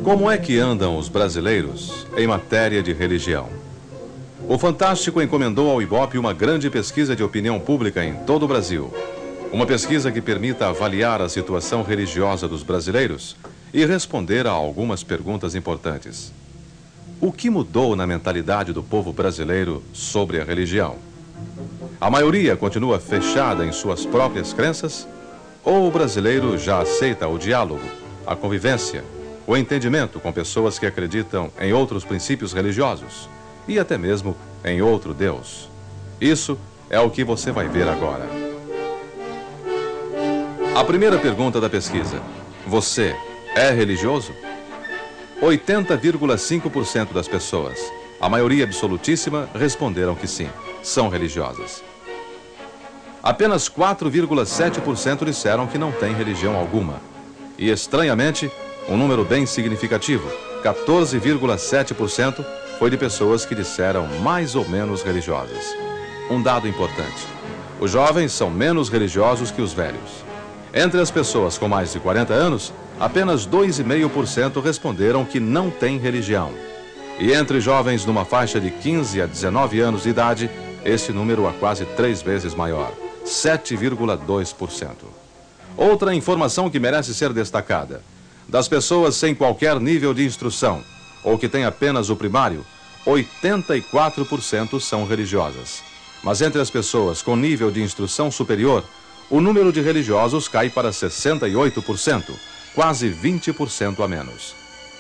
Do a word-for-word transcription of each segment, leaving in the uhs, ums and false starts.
Como é que andam os brasileiros em matéria de religião? O Fantástico encomendou ao Ibope uma grande pesquisa de opinião pública em todo o Brasil. Uma pesquisa que permita avaliar a situação religiosa dos brasileiros e responder a algumas perguntas importantes. O que mudou na mentalidade do povo brasileiro sobre a religião? A maioria continua fechada em suas próprias crenças? Ou o brasileiro já aceita o diálogo, a convivência, o entendimento com pessoas que acreditam em outros princípios religiosos e até mesmo em outro Deus? Isso é o que você vai ver agora. A primeira pergunta da pesquisa: você é religioso? oitenta vírgula cinco por cento das pessoas, a maioria absolutíssima, responderam que sim, são religiosas. Apenas quatro vírgula sete por cento disseram que não têm religião alguma. E, estranhamente, um número bem significativo, quatorze vírgula sete por cento, foi de pessoas que disseram mais ou menos religiosas. Um dado importante: os jovens são menos religiosos que os velhos. Entre as pessoas com mais de quarenta anos, apenas dois vírgula cinco por cento responderam que não têm religião. E entre jovens numa faixa de quinze a dezenove anos de idade, esse número é quase três vezes maior, sete vírgula dois por cento. Outra informação que merece ser destacada: das pessoas sem qualquer nível de instrução, ou que têm apenas o primário, oitenta e quatro por cento são religiosas. Mas entre as pessoas com nível de instrução superior, o número de religiosos cai para sessenta e oito por cento, quase vinte por cento a menos.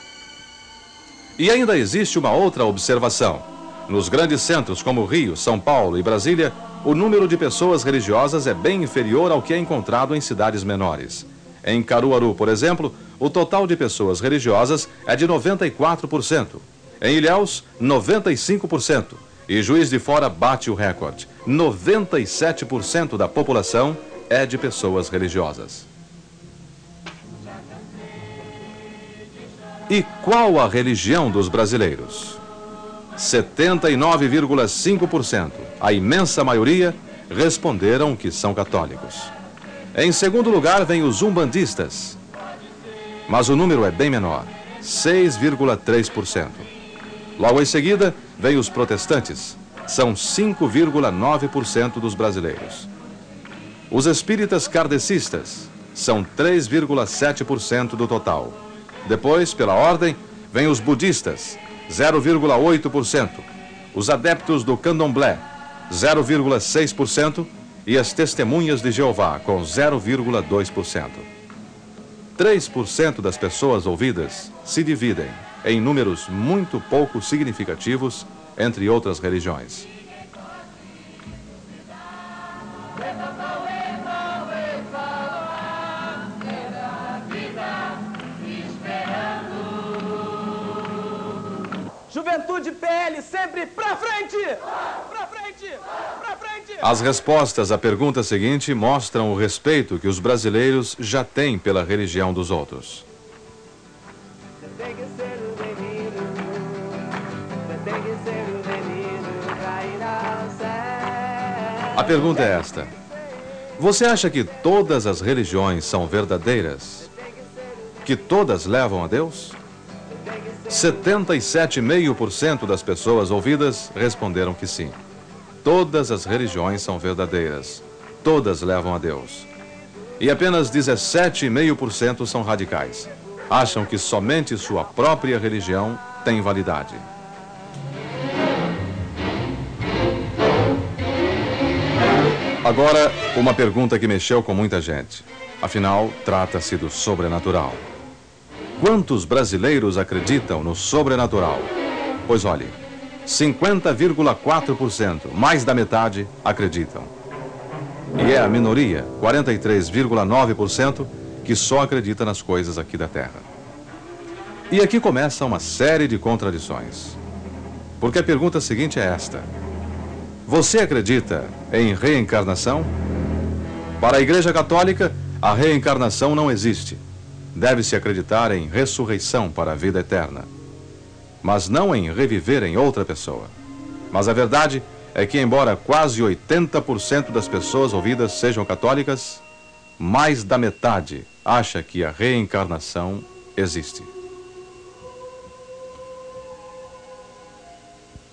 E ainda existe uma outra observação. Nos grandes centros como Rio, São Paulo e Brasília, o número de pessoas religiosas é bem inferior ao que é encontrado em cidades menores. Em Caruaru, por exemplo, o total de pessoas religiosas é de noventa e quatro por cento. Em Ilhéus, noventa e cinco por cento. E Juiz de Fora bate o recorde: noventa e sete por cento da população é de pessoas religiosas. E qual a religião dos brasileiros? setenta e nove vírgula cinco por cento, a imensa maioria, responderam que são católicos. Em segundo lugar vem os umbandistas, mas o número é bem menor, seis vírgula três por cento. Logo em seguida vem os protestantes, são cinco vírgula nove por cento dos brasileiros. Os espíritas kardecistas são três vírgula sete por cento do total. Depois, pela ordem, vem os budistas, zero vírgula oito por cento. Os adeptos do candomblé, zero vírgula seis por cento. E as testemunhas de Jeová, com zero vírgula dois por cento. três por cento das pessoas ouvidas se dividem em números muito pouco significativos entre outras religiões. Juventude P L sempre pra frente! Pra frente! Pra frente! As respostas à pergunta seguinte mostram o respeito que os brasileiros já têm pela religião dos outros. A pergunta é esta: você acha que todas as religiões são verdadeiras? Que todas levam a Deus? setenta e sete vírgula cinco por cento das pessoas ouvidas responderam que sim. Todas as religiões são verdadeiras. Todas levam a Deus. E apenas dezessete vírgula cinco por cento são radicais. Acham que somente sua própria religião tem validade. Agora, uma pergunta que mexeu com muita gente. Afinal, trata-se do sobrenatural. Quantos brasileiros acreditam no sobrenatural? Pois olhe, cinquenta vírgula quatro por cento, mais da metade, acreditam. E é a minoria, quarenta e três vírgula nove por cento, que só acredita nas coisas aqui da Terra. E aqui começa uma série de contradições. Porque a pergunta seguinte é esta: você acredita em reencarnação? Para a Igreja Católica, a reencarnação não existe. Deve-se acreditar em ressurreição para a vida eterna, mas não em reviver em outra pessoa. Mas a verdade é que, embora quase oitenta por cento das pessoas ouvidas sejam católicas, mais da metade acha que a reencarnação existe.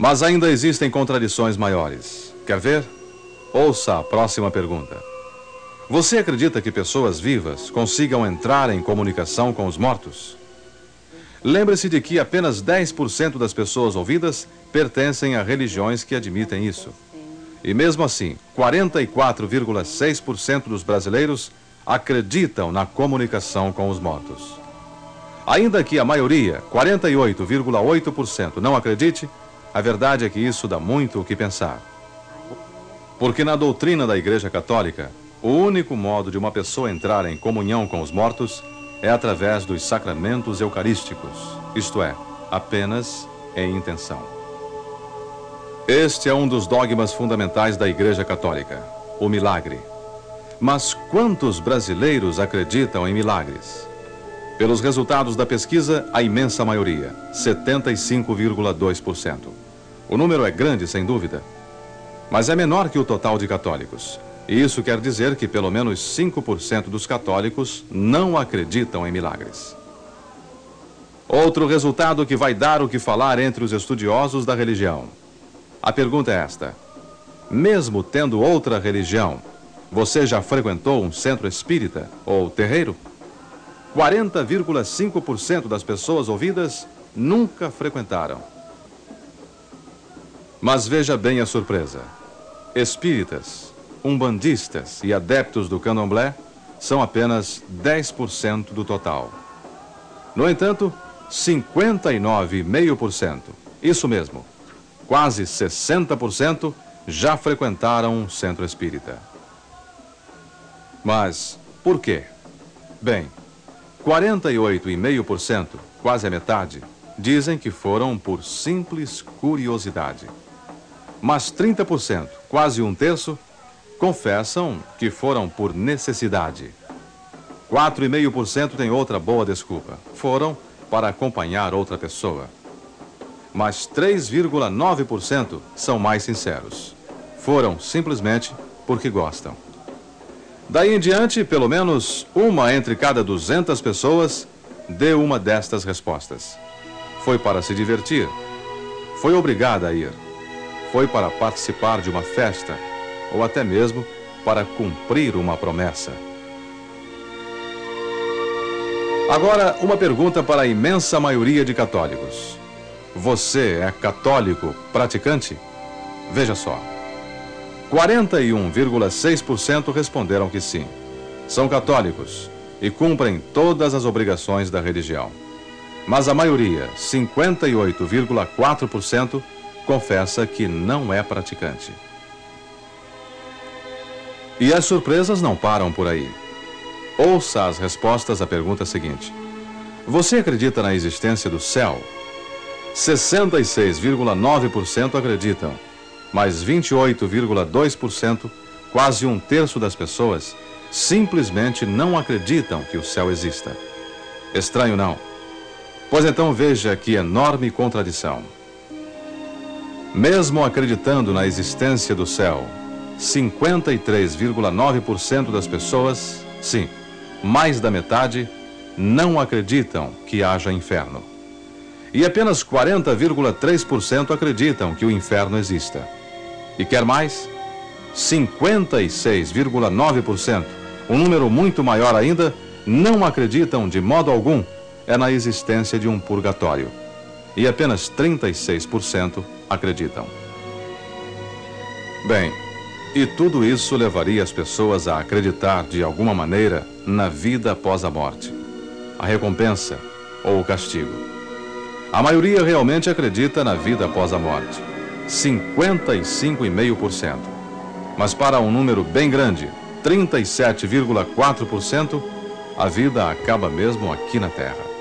Mas ainda existem contradições maiores. Quer ver? Ouça a próxima pergunta. Você acredita que pessoas vivas consigam entrar em comunicação com os mortos? Lembre-se de que apenas dez por cento das pessoas ouvidas pertencem a religiões que admitem isso. E mesmo assim, quarenta e quatro vírgula seis por cento dos brasileiros acreditam na comunicação com os mortos. Ainda que a maioria, quarenta e oito vírgula oito por cento, não acredite, a verdade é que isso dá muito o que pensar. Porque na doutrina da Igreja Católica, o único modo de uma pessoa entrar em comunhão com os mortos é através dos sacramentos eucarísticos, isto é, apenas em intenção. Este é um dos dogmas fundamentais da Igreja Católica, o milagre. Mas quantos brasileiros acreditam em milagres? Pelos resultados da pesquisa, a imensa maioria, setenta e cinco vírgula dois por cento. O número é grande, sem dúvida, mas é menor que o total de católicos. E isso quer dizer que pelo menos cinco por cento dos católicos não acreditam em milagres. Outro resultado que vai dar o que falar entre os estudiosos da religião. A pergunta é esta: mesmo tendo outra religião, você já frequentou um centro espírita ou terreiro? quarenta vírgula cinco por cento das pessoas ouvidas nunca frequentaram. Mas veja bem a surpresa. Espíritas, umbandistas e adeptos do candomblé são apenas dez por cento do total. No entanto, cinquenta e nove vírgula cinco por cento, isso mesmo, quase sessenta por cento já frequentaram um centro espírita. Mas por quê? Bem, quarenta e oito vírgula cinco por cento, quase a metade, dizem que foram por simples curiosidade. Mas trinta por cento, quase um terço, confessam que foram por necessidade. quatro vírgula cinco por cento tem outra boa desculpa. Foram para acompanhar outra pessoa. Mas três vírgula nove por cento são mais sinceros. Foram simplesmente porque gostam. Daí em diante, pelo menos uma entre cada duzentas pessoas deu uma destas respostas. Foi para se divertir. Foi obrigada a ir. Foi para participar de uma festa, ou até mesmo para cumprir uma promessa. Agora, uma pergunta para a imensa maioria de católicos. Você é católico praticante? Veja só. quarenta e um vírgula seis por cento responderam que sim. São católicos e cumprem todas as obrigações da religião. Mas a maioria, cinquenta e oito vírgula quatro por cento, confessa que não é praticante. E as surpresas não param por aí. Ouça as respostas à pergunta seguinte: você acredita na existência do céu? sessenta e seis vírgula nove por cento acreditam, mas vinte e oito vírgula dois por cento, quase um terço das pessoas, simplesmente não acreditam que o céu exista. Estranho, não? Pois então veja que enorme contradição. Mesmo acreditando na existência do céu, cinquenta e três vírgula nove por cento das pessoas, sim, mais da metade, não acreditam que haja inferno. E apenas quarenta vírgula três por cento acreditam que o inferno exista. E quer mais? cinquenta e seis vírgula nove por cento, um número muito maior ainda, não acreditam de modo algum é na existência de um purgatório. E apenas trinta e seis por cento acreditam. Bem, e tudo isso levaria as pessoas a acreditar de alguma maneira na vida após a morte, a recompensa ou o castigo. A maioria realmente acredita na vida após a morte, cinquenta e cinco vírgula cinco por cento. Mas para um número bem grande, trinta e sete vírgula quatro por cento, a vida acaba mesmo aqui na Terra.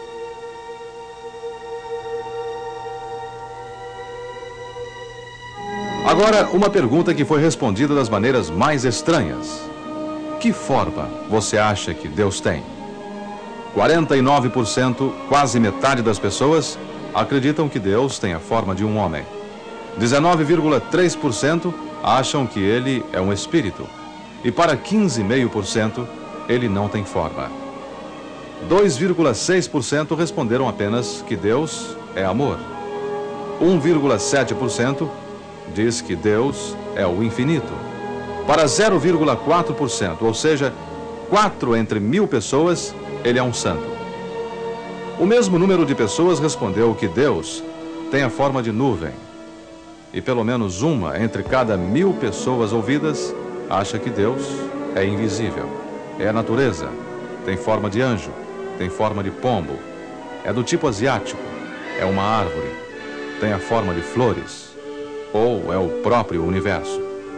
Agora, uma pergunta que foi respondida das maneiras mais estranhas. Que forma você acha que Deus tem? quarenta e nove por cento, quase metade das pessoas, acreditam que Deus tem a forma de um homem. dezenove vírgula três por cento acham que ele é um espírito. E para quinze vírgula cinco por cento, ele não tem forma. dois vírgula seis por cento responderam apenas que Deus é amor. um vírgula sete por cento diz que Deus é o infinito. Para zero vírgula quatro por cento, ou seja, quatro entre mil pessoas, ele é um santo. O mesmo número de pessoas respondeu que Deus tem a forma de nuvem. E pelo menos uma entre cada mil pessoas ouvidas acha que Deus é invisível. É a natureza, tem forma de anjo, tem forma de pombo, é do tipo asiático, é uma árvore, tem a forma de flores, ou é o próprio universo.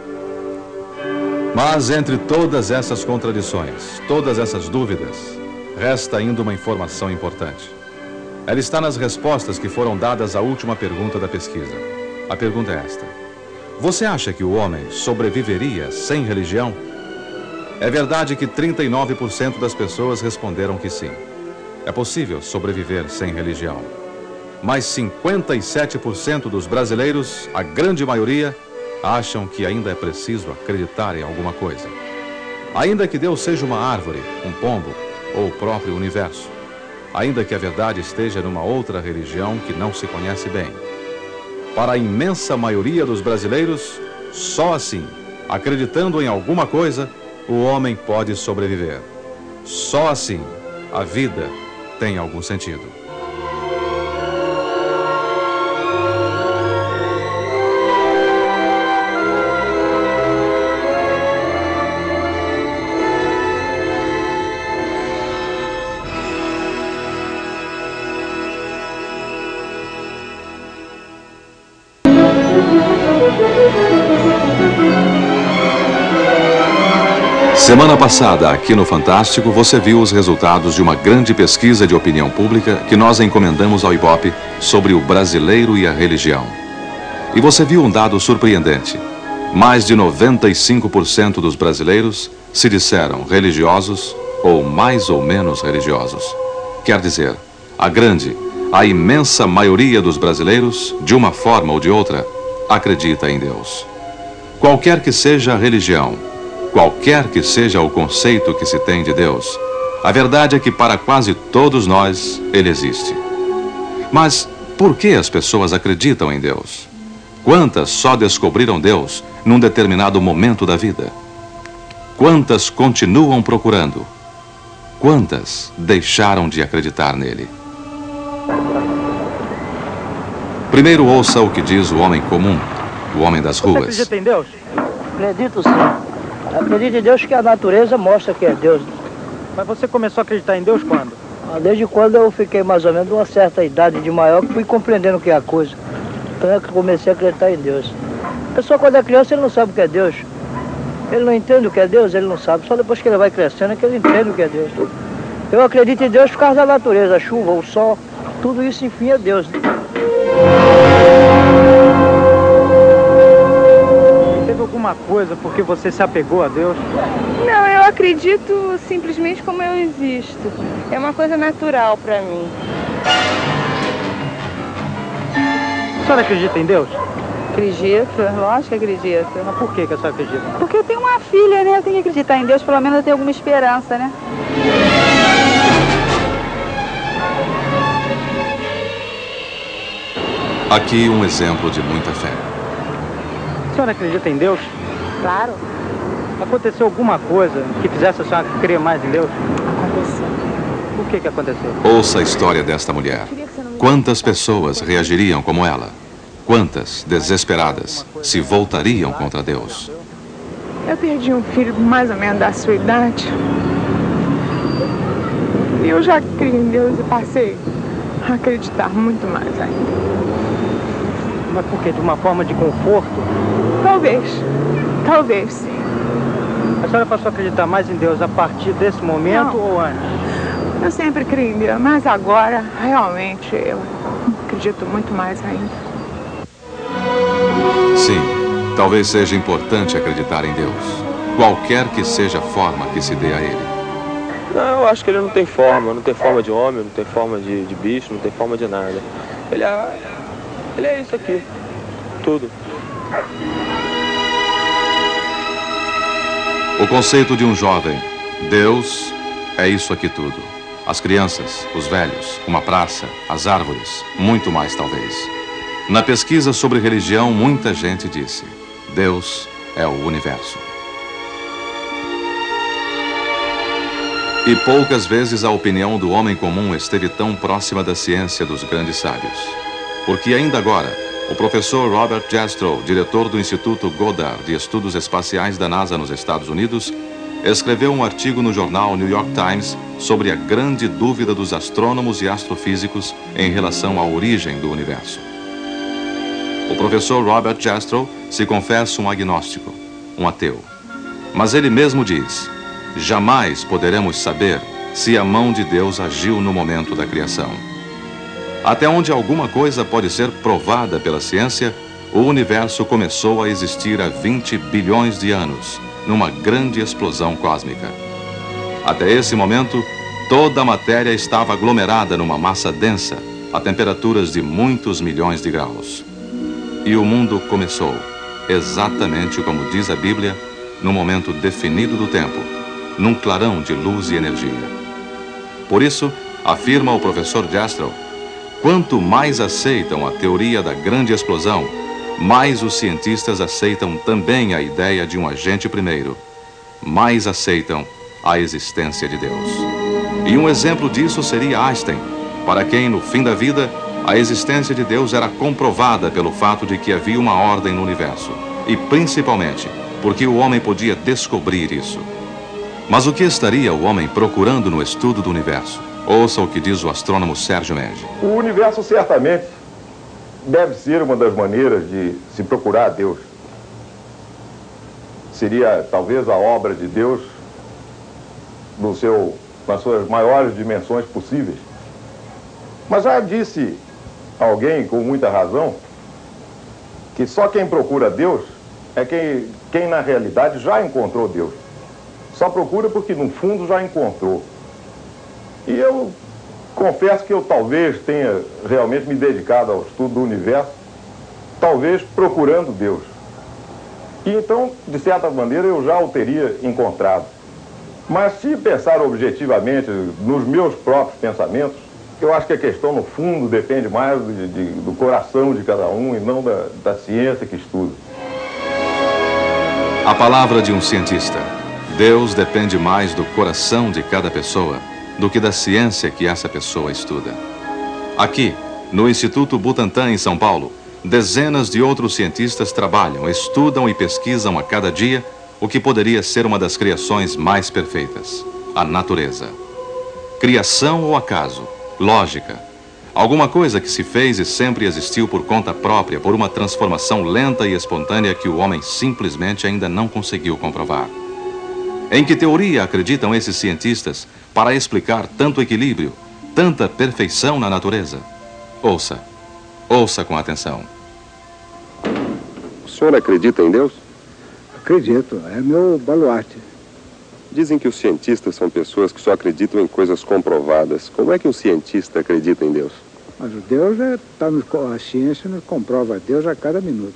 Mas entre todas essas contradições, todas essas dúvidas, resta ainda uma informação importante. Ela está nas respostas que foram dadas à última pergunta da pesquisa. A pergunta é esta: você acha que o homem sobreviveria sem religião? É verdade que trinta e nove por cento das pessoas responderam que sim. É possível sobreviver sem religião. Mas cinquenta e sete por cento dos brasileiros, a grande maioria, acham que ainda é preciso acreditar em alguma coisa. Ainda que Deus seja uma árvore, um pombo ou o próprio universo. Ainda que a verdade esteja numa outra religião que não se conhece bem. Para a imensa maioria dos brasileiros, só assim, acreditando em alguma coisa, o homem pode sobreviver. Só assim, a vida tem algum sentido. Semana passada, aqui no Fantástico, você viu os resultados de uma grande pesquisa de opinião pública que nós encomendamos ao Ibope sobre o brasileiro e a religião. E você viu um dado surpreendente. Mais de noventa e cinco por cento dos brasileiros se disseram religiosos ou mais ou menos religiosos. Quer dizer, a grande, a imensa maioria dos brasileiros, de uma forma ou de outra, acredita em Deus. Qualquer que seja a religião, qualquer que seja o conceito que se tem de Deus, a verdade é que para quase todos nós ele existe. Mas por que as pessoas acreditam em Deus? Quantas só descobriram Deus num determinado momento da vida? Quantas continuam procurando? Quantas deixaram de acreditar nele? Primeiro ouça o que diz o homem comum, o homem das ruas. Você acredita em Deus? Acredito sim. Acredito em Deus que a natureza mostra que é Deus. Mas você começou a acreditar em Deus quando? Desde quando eu fiquei mais ou menos de uma certa idade de maior, que fui compreendendo o que é a coisa. Então é que comecei a acreditar em Deus. A pessoa quando é criança ele não sabe o que é Deus. Ele não entende o que é Deus, ele não sabe. Só depois que ele vai crescendo é que ele entende o que é Deus. Eu acredito em Deus por causa da natureza, a chuva, o sol, tudo isso enfim é Deus. Alguma coisa porque você se apegou a Deus? Não, eu acredito simplesmente como eu existo. É uma coisa natural para mim. A senhora acredita em Deus? Acredito, lógico que acredito. Mas por que que a senhora acredita? Porque eu tenho uma filha, né? Eu tenho que acreditar em Deus, pelo menos eu tenho alguma esperança, né? Aqui um exemplo de muita fé. A senhora acredita em Deus? Claro. Aconteceu alguma coisa que fizesse a senhora crer mais em Deus? Aconteceu. O que que aconteceu? Ouça a história desta mulher. Quantas pessoas reagiriam como ela? Quantas, desesperadas, se voltariam contra Deus? Eu perdi um filho mais ou menos da sua idade. E eu já criei em Deus e passei a acreditar muito mais ainda. Mas por quê? De uma forma de conforto? Talvez. Talvez, sim. A senhora passou a acreditar mais em Deus a partir desse momento Não. ou antes? Eu sempre criei em Deus, mas agora, realmente, eu acredito muito mais ainda. Sim, talvez seja importante acreditar em Deus, qualquer que seja a forma que se dê a ele. Não, eu acho que ele não tem forma, não tem forma de homem, não tem forma de, de bicho, não tem forma de nada. Ele é, ele é isso aqui, tudo. O conceito de um jovem, Deus é isso aqui tudo. As crianças, os velhos, uma praça, as árvores, muito mais talvez. Na pesquisa sobre religião, muita gente disse: Deus é o universo. E poucas vezes a opinião do homem comum esteve tão próxima da ciência dos grandes sábios. Porque ainda agora, o professor Robert Jastrow, diretor do Instituto Goddard de Estudos Espaciais da NASA nos Estados Unidos, escreveu um artigo no jornal New York Times sobre a grande dúvida dos astrônomos e astrofísicos em relação à origem do universo. O professor Robert Jastrow se confessa um agnóstico, um ateu. Mas ele mesmo diz: jamais poderemos saber se a mão de Deus agiu no momento da criação. Até onde alguma coisa pode ser provada pela ciência, o universo começou a existir há vinte bilhões de anos, numa grande explosão cósmica. Até esse momento, toda a matéria estava aglomerada numa massa densa, a temperaturas de muitos milhões de graus. E o mundo começou, exatamente como diz a Bíblia, no momento definido do tempo, num clarão de luz e energia. Por isso, afirma o professor Jastrow, quanto mais aceitam a teoria da grande explosão, mais os cientistas aceitam também a ideia de um agente primeiro, mais aceitam a existência de Deus. E um exemplo disso seria Einstein, para quem, no fim da vida, a existência de Deus era comprovada pelo fato de que havia uma ordem no universo, e principalmente porque o homem podia descobrir isso. Mas o que estaria o homem procurando no estudo do universo? Ouça o que diz o astrônomo Sérgio Mendes. O universo certamente deve ser uma das maneiras de se procurar a Deus. Seria talvez a obra de Deus no seu, nas suas maiores dimensões possíveis. Mas já disse alguém com muita razão que só quem procura Deus é quem, quem na realidade já encontrou Deus. Só procura porque no fundo já encontrou. E eu confesso que eu talvez tenha realmente me dedicado ao estudo do universo, talvez procurando Deus. E então, de certa maneira, eu já o teria encontrado. Mas se pensar objetivamente nos meus próprios pensamentos, eu acho que a questão, no fundo, depende mais de, de, do coração de cada um e não da, da ciência que estuda. A palavra de um cientista: Deus depende mais do coração de cada pessoa do que da ciência que essa pessoa estuda. Aqui, no Instituto Butantan, em São Paulo, dezenas de outros cientistas trabalham, estudam e pesquisam a cada dia o que poderia ser uma das criações mais perfeitas: a natureza. Criação ou acaso? Lógica. Alguma coisa que se fez e sempre existiu por conta própria, por uma transformação lenta e espontânea que o homem simplesmente ainda não conseguiu comprovar. Em que teoria acreditam esses cientistas para explicar tanto equilíbrio, tanta perfeição na natureza? Ouça. Ouça com atenção. O senhor acredita em Deus? Acredito, é meu baluarte. Dizem que os cientistas são pessoas que só acreditam em coisas comprovadas. Como é que um cientista acredita em Deus? Mas o Deus é, tá no, a ciência nos comprova Deus a cada minuto.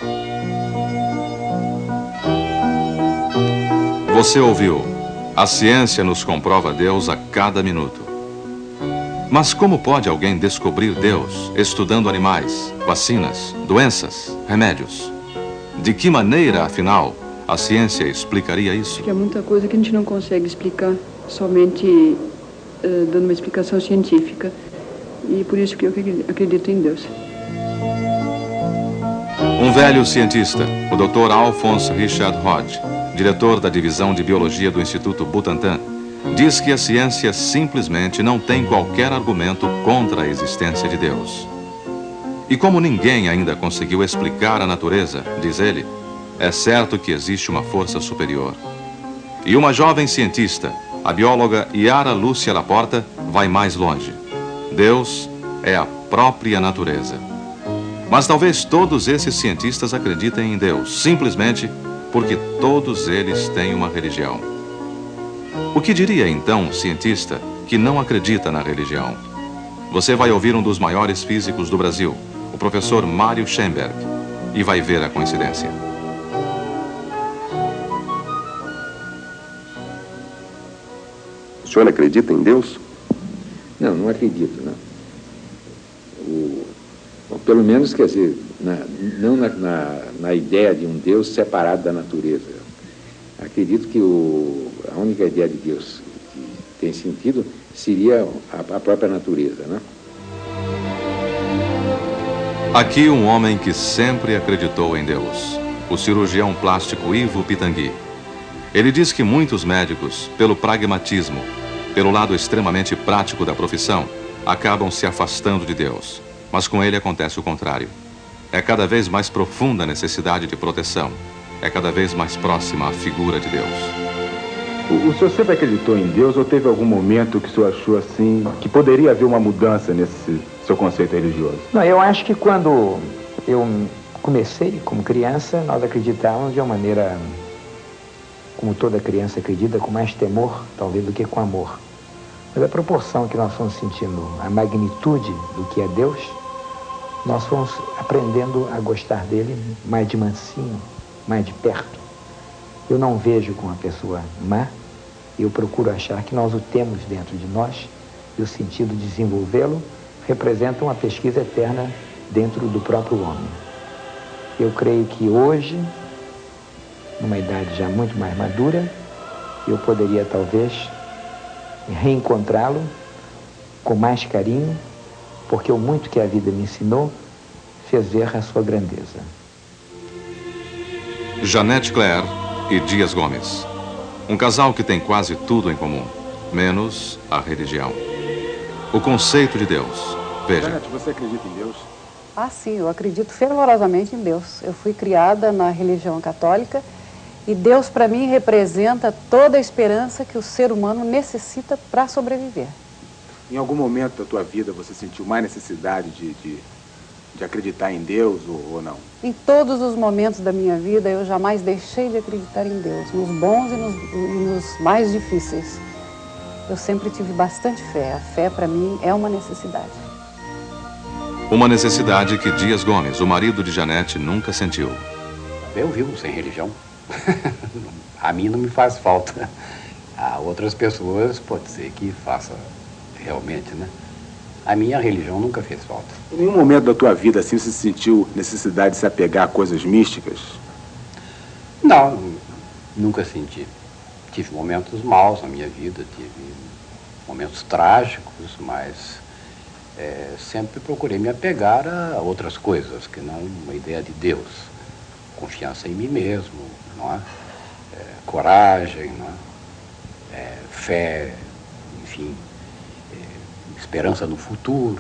Você ouviu? A ciência nos comprova Deus a cada minuto. Mas como pode alguém descobrir Deus estudando animais, vacinas, doenças, remédios? De que maneira, afinal, a ciência explicaria isso? Acho que há muita coisa que a gente não consegue explicar somente uh, dando uma explicação científica. E por isso que eu acredito em Deus. Um velho cientista, o doutor Alphonse Richard Hodge, diretor da divisão de biologia do Instituto Butantan, diz que a ciência simplesmente não tem qualquer argumento contra a existência de Deus. E como ninguém ainda conseguiu explicar a natureza, diz ele, é certo que existe uma força superior. E uma jovem cientista, a bióloga Yara Lúcia Laporta, vai mais longe. Deus é a própria natureza. Mas talvez todos esses cientistas acreditem em Deus, simplesmente porque todos eles têm uma religião. O que diria então um cientista que não acredita na religião? Você vai ouvir um dos maiores físicos do Brasil, o professor Mário Schoenberg, e vai ver a coincidência. O senhor acredita em Deus? Não, não acredito, não. O, Pelo menos, quer dizer, na, não na, na, na ideia de um Deus separado da natureza. Acredito que o, a única ideia de Deus que tem sentido seria a, a própria natureza, né? Aqui um homem que sempre acreditou em Deus, o cirurgião plástico Ivo Pitangui. Ele diz que muitos médicos, pelo pragmatismo, pelo lado extremamente prático da profissão, acabam se afastando de Deus. Mas com ele acontece o contrário. É cada vez mais profunda a necessidade de proteção. É cada vez mais próxima a figura de Deus. O, o senhor sempre acreditou em Deus ou teve algum momento que o senhor achou assim que poderia haver uma mudança nesse seu conceito religioso? Não, eu acho que quando eu comecei como criança, nós acreditávamos de uma maneira, como toda criança acredita, com mais temor, talvez, do que com amor. Mas a proporção que nós fomos sentindo, a magnitude do que é Deus, nós fomos aprendendo a gostar dele mais de mansinho, mais de perto. Eu não vejo como uma pessoa má, eu procuro achar que nós o temos dentro de nós, e o sentido de desenvolvê-lo representa uma pesquisa eterna dentro do próprio homem. Eu creio que hoje, numa idade já muito mais madura, eu poderia talvez reencontrá-lo com mais carinho, porque o muito que a vida me ensinou fez ver a sua grandeza. Janete Claire e Dias Gomes. Um casal que tem quase tudo em comum, menos a religião. O conceito de Deus. Veja. Janete, você acredita em Deus? Ah, sim, eu acredito fervorosamente em Deus. Eu fui criada na religião católica e Deus, para mim, representa toda a esperança que o ser humano necessita para sobreviver. Em algum momento da tua vida você sentiu mais necessidade de, de, de acreditar em Deus ou, ou não? Em todos os momentos da minha vida, eu jamais deixei de acreditar em Deus, nos bons e nos, e nos mais difíceis. Eu sempre tive bastante fé. A fé, para mim, é uma necessidade. Uma necessidade que Dias Gomes, o marido de Janete, nunca sentiu. Eu vivo sem religião. A mim não me faz falta. A outras pessoas pode ser que faça realmente, né? A minha religião nunca fez falta. Em nenhum momento da tua vida, assim, você sentiu necessidade de se apegar a coisas místicas? Não, nunca senti. Tive momentos maus na minha vida, tive momentos trágicos, mas é, sempre procurei me apegar a outras coisas, que não uma ideia de Deus. Confiança em mim mesmo, não é? É, coragem, não é? É, fé, enfim, é, esperança no futuro.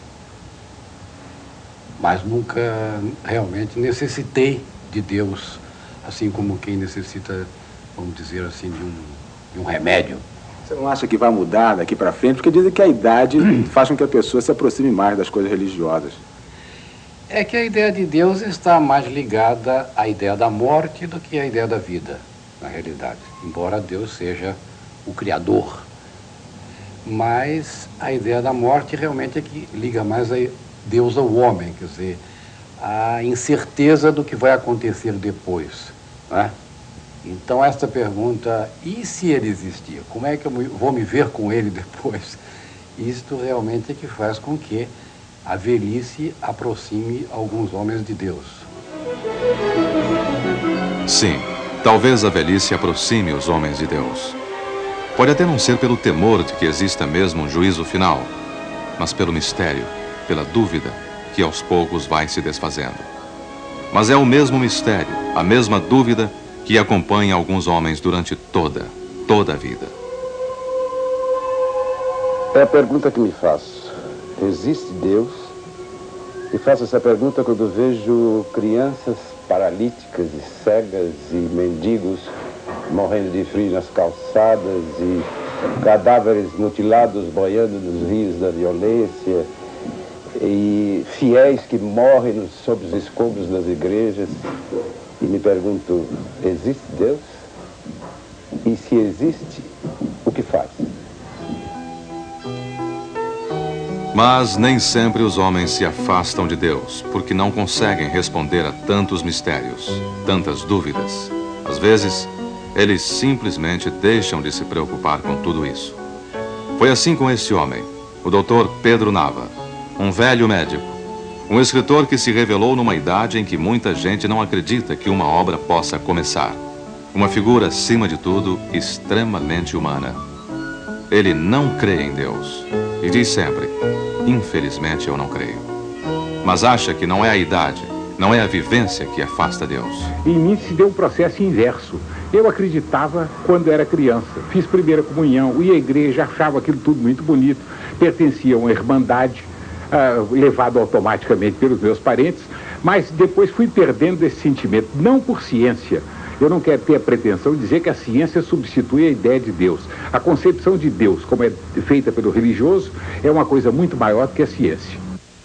Mas nunca realmente necessitei de Deus, assim como quem necessita, vamos dizer assim, de um, de um remédio. Você não acha que vai mudar daqui para frente? Porque dizem que a idade faz com que a pessoa se aproxime mais das coisas religiosas. É que a ideia de Deus está mais ligada à ideia da morte do que à ideia da vida, na realidade. Embora Deus seja o Criador. Mas a ideia da morte realmente é que liga mais a Deus ao homem, quer dizer, a incerteza do que vai acontecer depois, né? Então esta pergunta, e se ele existir? Como é que eu vou me ver com ele depois? Isto realmente é que faz com que a velhice aproxime alguns homens de Deus. Sim, talvez a velhice aproxime os homens de Deus. Pode até não ser pelo temor de que exista mesmo um juízo final, mas pelo mistério, pela dúvida, que aos poucos vai se desfazendo. Mas é o mesmo mistério, a mesma dúvida que acompanha alguns homens durante toda, toda a vida. É a pergunta que me faço. Existe Deus? E faço essa pergunta quando vejo crianças paralíticas e cegas e mendigos morrendo de frio nas calçadas e cadáveres mutilados boiando nos rios da violência e fiéis que morrem sob os escombros das igrejas. E me pergunto, existe Deus? E se existe, o que faz? Mas nem sempre os homens se afastam de Deus, porque não conseguem responder a tantos mistérios, tantas dúvidas. Às vezes, eles simplesmente deixam de se preocupar com tudo isso. Foi assim com esse homem, o doutor Pedro Nava, um velho médico, Um escritor que se revelou numa idade em que muita gente não acredita que uma obra possa começar. Uma figura, acima de tudo, extremamente humana. Ele não crê em Deus e diz sempre, infelizmente eu não creio. Mas acha que não é a idade, não é a vivência que afasta Deus. Em mim se deu um processo inverso. Eu acreditava quando era criança. Fiz primeira comunhão, ia à igreja, achava aquilo tudo muito bonito, pertencia a uma irmandade, uh, levado automaticamente pelos meus parentes, mas depois fui perdendo esse sentimento, não por ciência. Eu não quero ter a pretensão de dizer que a ciência substitui a ideia de Deus. A concepção de Deus, como é feita pelo religioso, é uma coisa muito maior do que a ciência.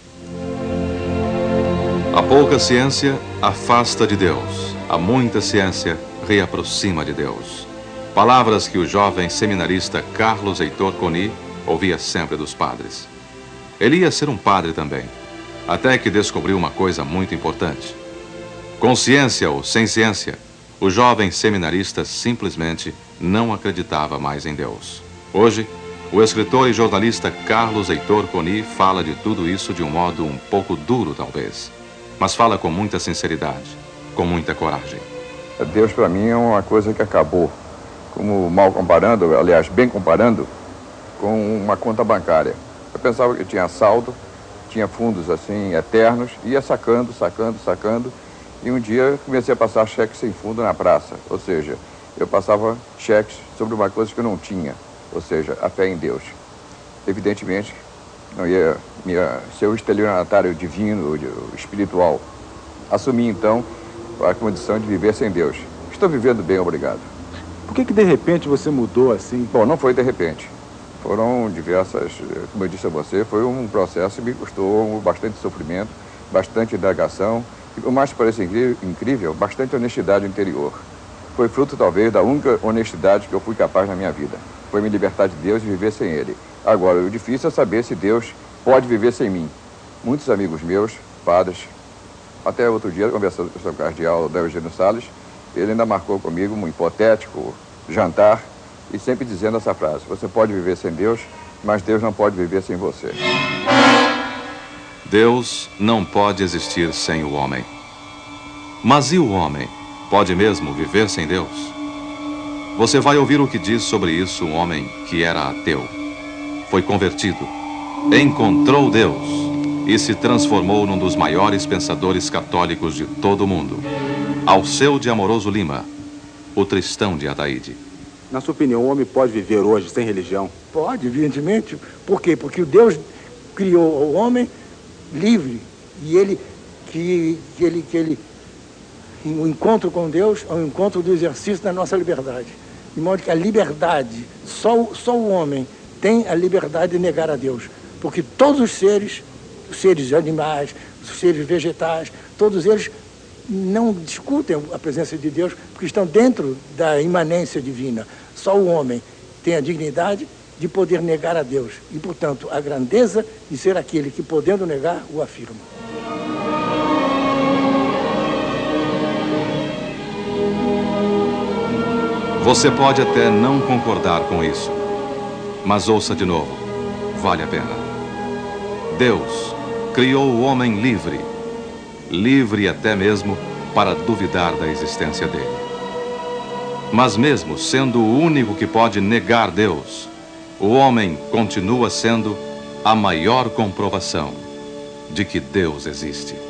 A pouca ciência afasta de Deus. A muita ciência reaproxima de Deus. Palavras que o jovem seminarista Carlos Heitor Coni ouvia sempre dos padres. Ele ia ser um padre também, até que descobriu uma coisa muito importante. Com ciência ou sem ciência, o jovem seminarista simplesmente não acreditava mais em Deus. Hoje, o escritor e jornalista Carlos Heitor Coni fala de tudo isso de um modo um pouco duro, talvez, mas fala com muita sinceridade, com muita coragem. Deus, para mim, é uma coisa que acabou, como mal comparando, aliás, bem comparando, com uma conta bancária. Eu pensava que tinha saldo, tinha fundos assim eternos, ia sacando, sacando, sacando, e um dia comecei a passar cheques sem fundo na praça, ou seja, eu passava cheques sobre uma coisa que eu não tinha, ou seja, a fé em Deus. Evidentemente, não ia, ia ser o estelionatário divino, espiritual. Assumi, então, a condição de viver sem Deus. Estou vivendo bem, obrigado. Por que que de repente você mudou assim? Bom, não foi de repente. Foram diversas, como eu disse a você, foi um processo que me custou bastante sofrimento, bastante indagação, e o mais parece incrível, bastante honestidade interior. Foi fruto, talvez, da única honestidade que eu fui capaz na minha vida. Foi me libertar de Deus e viver sem Ele. Agora, o difícil é saber se Deus pode viver sem mim. Muitos amigos meus, padres, até outro dia, conversando com o cardeal Eugênio Salles, ele ainda marcou comigo um hipotético jantar, e sempre dizendo essa frase, você pode viver sem Deus, mas Deus não pode viver sem você. Deus não pode existir sem o homem. Mas e o homem? Pode mesmo viver sem Deus? Você vai ouvir o que diz sobre isso um homem que era ateu. Foi convertido, encontrou Deus e se transformou num dos maiores pensadores católicos de todo o mundo. Alceu de Amoroso Lima, o Tristão de Ataíde. Na sua opinião, o homem pode viver hoje sem religião? Pode, evidentemente. Por quê? Porque Deus criou o homem livre e ele que, que ele que ele o encontro com Deus é o encontro do exercício da nossa liberdade. De modo que a liberdade, só, só o homem tem a liberdade de negar a Deus. Porque todos os seres, os seres animais, os seres vegetais, todos eles não discutem a presença de Deus porque estão dentro da imanência divina. Só o homem tem a dignidade de poder negar a Deus e, portanto, a grandeza de ser aquele que, podendo negar, o afirma. Você pode até não concordar com isso, mas ouça de novo, vale a pena. Deus criou o homem livre, livre até mesmo para duvidar da existência dele. Mas mesmo sendo o único que pode negar Deus, o homem continua sendo a maior comprovação de que Deus existe.